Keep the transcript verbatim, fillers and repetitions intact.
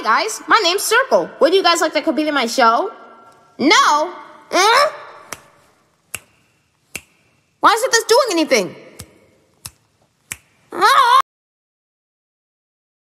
guys, my name's Circle. Would you guys like to compete in my show? No? Eh? Why isn't this doing anything?